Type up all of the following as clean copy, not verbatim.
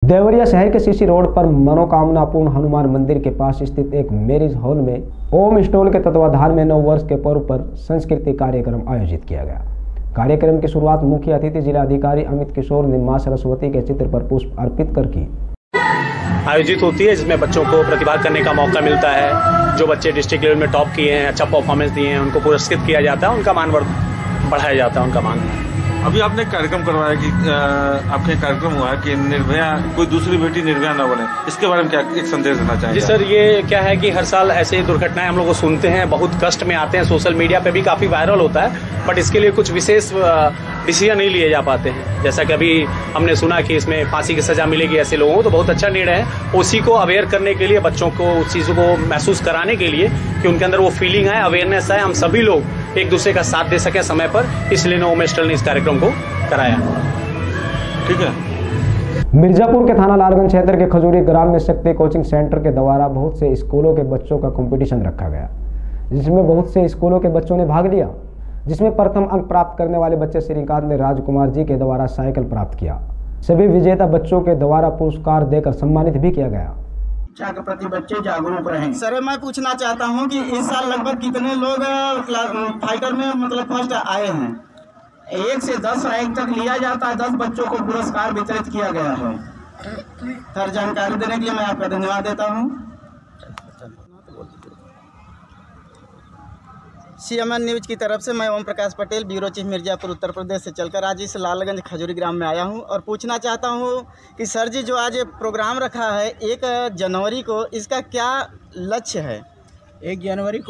देवरिया शहर के CC road पर मनोकामना पूर्ण हनुमान मंदिर के पास स्थित एक मैरिज हॉल में ओम स्टॉल के तत्वाधान में 9 वर्ष के पर्व पर सांस्कृतिक कार्यक्रम आयोजित किया गया। कार्यक्रम की शुरुआत मुख्य अतिथि जिला अधिकारी अमित किशोर ने मां सरस्वती के चित्र पर पुष्प अर्पित कर की आयोजित होती है, जिसमें बच्चों को प्रतिभा करने का मौका मिलता है। जो बच्चे डिस्ट्रिक्ट लेवल में टॉप किए हैं, अच्छा परफॉर्मेंस दिए हैं, उनको पुरस्कृत किया जाता है, उनका मान बढ़ाया जाता है, उनका मान। अभी आपने कार्यक्रम करवाया कि आपके कार्यक्रम हुआ कि निर्भया कोई दूसरी बेटी निर्भया न बने, इसके बारे में क्या एक संदेश देना चाहिए? जी सर, ये क्या है कि हर साल ऐसे दुर्घटनाएं हम लोग को सुनते हैं, बहुत कष्ट में आते हैं, सोशल मीडिया पे भी काफी वायरल होता है, बट इसके लिए कुछ विशेष डिसीजन नहीं लिए जा पाते हैं। जैसा कि अभी हमने सुना कि इसमें फांसी की सजा मिलेगी ऐसे लोगों को, तो बहुत अच्छा निर्णय है। उसी को अवेयर करने के लिए, बच्चों को उस चीजों को महसूस कराने के लिए कि उनके अंदर वो फीलिंग है, अवेयरनेस है, हम सभी लोग एक दूसरे का साथ दे सके समय पर, इसलिए ओम स्टॉल ने इस कार्यक्रम को कराया। ठीक है। मिर्जापुर के थाना लालगंज क्षेत्र के खजूरी ग्राम में शक्ति कोचिंग सेंटर के द्वारा बहुत से स्कूलों के बच्चों का कंपटीशन रखा गया, जिसमें बहुत से स्कूलों के बच्चों ने भाग लिया, जिसमें प्रथम अंक प्राप्त करने वाले बच्चे श्रीकांत ने राजकुमार जी के द्वारा साइकिल प्राप्त किया। सभी विजेता बच्चों के द्वारा पुरस्कार देकर सम्मानित भी किया गया। शिक्षा के प्रति बच्चे जागरूक रहें। सर, मैं पूछना चाहता हूं कि इस साल लगभग कितने लोग फाइटर में मतलब फर्स्ट आए हैं? 1 से 10 रैंक तक लिया जाता है। 10 बच्चों को पुरस्कार वितरित किया गया है। सर, जानकारी देने के लिए मैं आपका धन्यवाद देता हूं। CMN न्यूज की तरफ से मैं ओम प्रकाश पटेल, ब्यूरो चीफ मिर्जापुर उत्तर प्रदेश से चलकर आज इस लालगंज खजूरी ग्राम में आया हूं और पूछना चाहता हूं कि सर जी, जो आज प्रोग्राम रखा है 1 जनवरी को, इसका क्या लक्ष्य है? 1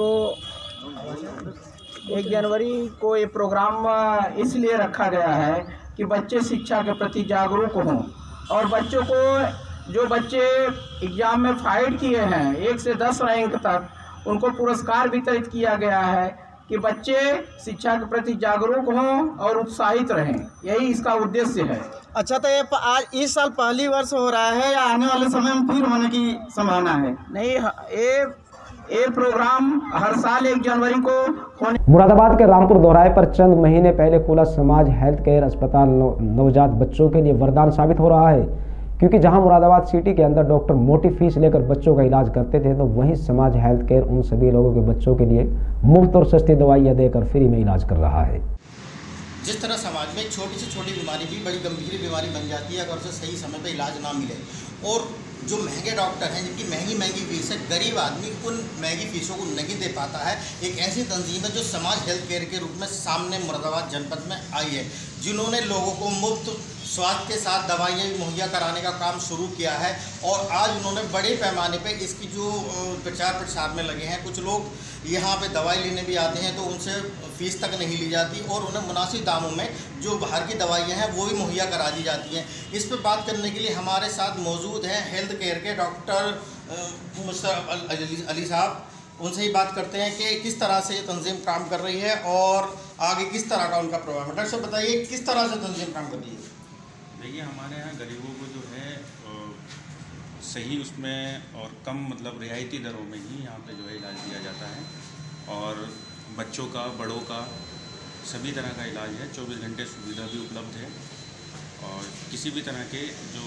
जनवरी को ये प्रोग्राम इसलिए रखा गया है कि बच्चे शिक्षा के प्रति जागरूक हों और बच्चों को, जो बच्चे एग्ज़ाम में फाइट किए हैं 1 से 10 रैंक तक, उनको पुरस्कार वितरित किया गया है कि बच्चे शिक्षा के प्रति जागरूक हों और उत्साहित रहें। यही इसका उद्देश्य है। अच्छा, तो ये आज इस साल पहली वर्ष हो रहा है या आने वाले समय में फिर होने की संभावना है? नहीं, ये प्रोग्राम हर साल 1 जनवरी को होने। मुरादाबाद के रामपुर दोराहे पर चंद महीने पहले खुला समाज हेल्थ केयर अस्पताल नवजात बच्चों के लिए वरदान साबित हो रहा है, क्योंकि जहां मुरादाबाद सिटी के अंदर डॉक्टर मोटी फीस लेकर बच्चों का इलाज करते थे, तो वहीं समाज हेल्थ केयर उन सभी लोगों के बच्चों के लिए मुफ्त और सस्ती दवाइयां देकर फ्री में इलाज कर रहा है। जिस तरह समाज में छोटी से छोटी बीमारी भी बड़ी गंभीर बीमारी बन जाती है अगर उसे सही समय पर इलाज ना मिले, और जो महंगे डॉक्टर हैं जिनकी महंगी फीस है, गरीब आदमी उन महंगी फीसों को नहीं दे पाता है, एक ऐसी तंजीम है जो समाज हेल्थ केयर के रूप में सामने मुरादाबाद जनपद में आई है, जिन्होंने लोगों को मुफ्त स्वास्थ्य के साथ दवाइयाँ मुहैया कराने का काम शुरू किया है। और आज उन्होंने बड़े पैमाने पे इसकी जो प्रचार प्रसार में लगे हैं। कुछ लोग यहाँ पे दवाई लेने भी आते हैं तो उनसे फ़ीस तक नहीं ली जाती और उन्हें मुनासिब दामों में जो बाहर की दवाइयाँ हैं वो भी मुहैया करा दी जाती हैं। इस पर बात करने के लिए हमारे साथ मौजूद हैं हेल्थ केयर के डॉक्टर मुस्तफा अली साहब। उनसे ही बात करते हैं कि किस तरह से ये तंजीम काम कर रही है और आगे किस तरह का उनका प्रोग्राम है। डॉक्टर साहब, बताइए किस तरह से तंजीम काम कर रही है? देखिए, हमारे यहाँ गरीबों को जो है सही उसमें और कम मतलब रियायती दरों में ही यहाँ पे जो है इलाज दिया जाता है, और बच्चों का, बड़ों का, सभी तरह का इलाज है। 24 घंटे सुविधा भी उपलब्ध है, और किसी भी तरह के जो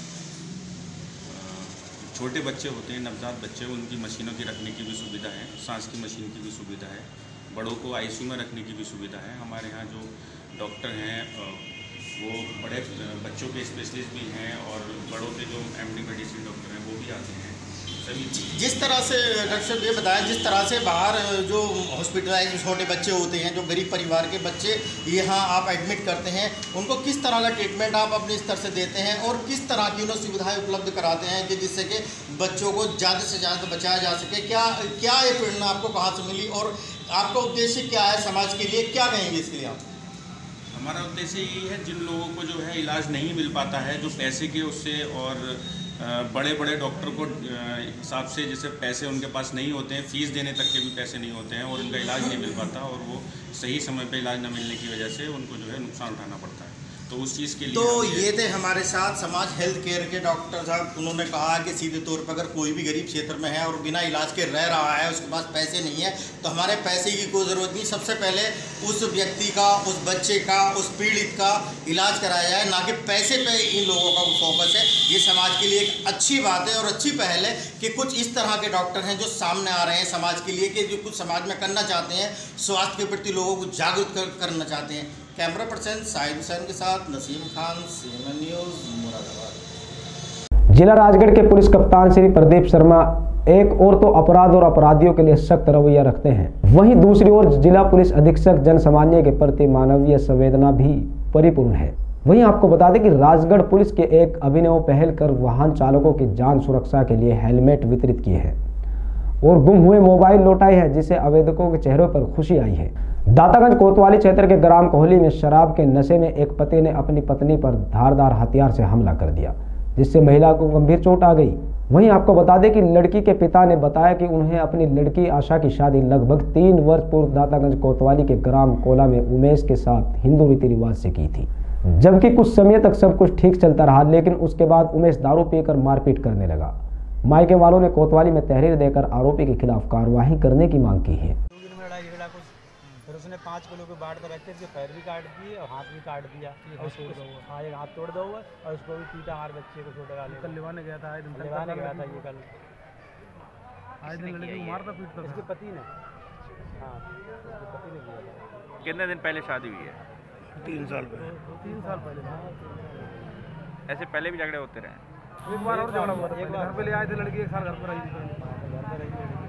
छोटे बच्चे होते हैं, नवजात बच्चे, उनकी मशीनों की रखने की भी सुविधा है, सांस की मशीन की भी सुविधा है, बड़ों को ICU में रखने की भी सुविधा है। हमारे यहाँ जो डॉक्टर हैं वो बड़े बच्चों के स्पेशलिस्ट भी हैं, और बड़ों के जो MD मेडिसिन डॉक्टर हैं वो भी आते हैं सभी। जिस तरह से डॉक्टर साहब ये बताया, जिस तरह से बाहर जो हॉस्पिटलाइज छोटे बच्चे होते हैं, जो गरीब परिवार के बच्चे यहाँ आप एडमिट करते हैं, उनको किस तरह का ट्रीटमेंट आप अपने स्तर से देते हैं और किस तरह की उन्हें सुविधाएं उपलब्ध कराते हैं कि जिससे कि बच्चों को ज़्यादा से ज़्यादा बचाया जा सके? क्या ये प्रेरणा आपको कहाँ से मिली और आपका उद्देश्य क्या है समाज के लिए? क्या कहेंगे इसके लिए आप? हमारा उद्देश्य यही है, जिन लोगों को जो है इलाज नहीं मिल पाता है, जो पैसे के उससे और बड़े बड़े डॉक्टर को हिसाब से जैसे पैसे उनके पास नहीं होते हैं, फ़ीस देने तक के भी पैसे नहीं होते हैं, और उनका इलाज नहीं मिल पाता, और वो सही समय पे इलाज न मिलने की वजह से उनको जो है नुकसान उठाना पड़ता है। तो उस चीज़ के लिए तो ये थे हमारे साथ समाज हेल्थ केयर के डॉक्टर साहब। उन्होंने कहा कि सीधे तौर पर अगर कोई भी गरीब क्षेत्र में है और बिना इलाज के रह रहा है, उसके पास पैसे नहीं है, तो हमारे पैसे की कोई ज़रूरत नहीं। सबसे पहले उस व्यक्ति का, उस बच्चे का, उस पीड़ित का इलाज कराया जाए, ना कि पैसे पे इन लोगों का फोकस है। ये समाज के लिए एक अच्छी बात है और अच्छी पहल है कि कुछ इस तरह के डॉक्टर हैं जो सामने आ रहे हैं समाज के लिए, कि जो कुछ समाज में करना चाहते हैं, स्वास्थ्य के प्रति लोगों को जागरूक करना चाहते हैं। कैमरा पर्सन साहिद हुसैन के साथ नसीम खान, CNN न्यूज़, मुरादाबाद। जिला राजगढ़ के पुलिस कप्तान श्री प्रदीप शर्मा एक और तो अपराध और अपराधियों के लिए सख्त रवैया रखते हैं, वहीं दूसरी ओर जिला पुलिस अधीक्षक जन सामान्य के प्रति मानवीय संवेदना भी परिपूर्ण है। वहीं आपको बता दें कि राजगढ़ पुलिस के एक अभिनव पहल कर वाहन चालकों की जान सुरक्षा के लिए हेलमेट वितरित किए हैं और गुम हुए मोबाइल लौटाए हैं, जिससे आवेदकों के चेहरों पर खुशी आई है। दातागंज कोतवाली क्षेत्र के ग्राम कोहली में शराब के नशे में एक पति ने अपनी पत्नी पर धारदार हथियार से हमला कर दिया, जिससे महिला को गंभीर चोट आ गई। वहीं आपको बता दें कि लड़की के पिता ने बताया कि उन्हें अपनी लड़की आशा की शादी लगभग 3 वर्ष पूर्व दातागंज कोतवाली के ग्राम कोला में उमेश के साथ हिंदू रीति रिवाज से की थी, जबकि कुछ समय तक सब कुछ ठीक चलता रहा, लेकिन उसके बाद उमेश दारू पीकर मारपीट करने लगा। मायके वालों ने कोतवाली में तहरीर देकर आरोपी के खिलाफ कार्रवाई करने की मांग की है। फिर उसने 5 किलो के बाट रख के पैर भी काट दिए और हाथ भी काट दिया और हाँ एक हाथ तोड़ दो और उसको भी पीटा, हमारे बच्चे को छोटे वाले कल लिवाने गया था, लिवाने गया था ये कल आज दिन लड़की को मारता पीटता इसके पति ने। हाँ पति ने किया था। कितने दिन पहले शादी हुई है? 3 साल पहले। 3 साल पहले। ऐसे पहले भी झगड़े होते रहे? एक बार और झगड़ा हुआ था, एक बार घर पे ले आए थे लड़की, एक साल घर पर रही थी, घर पर रही थी।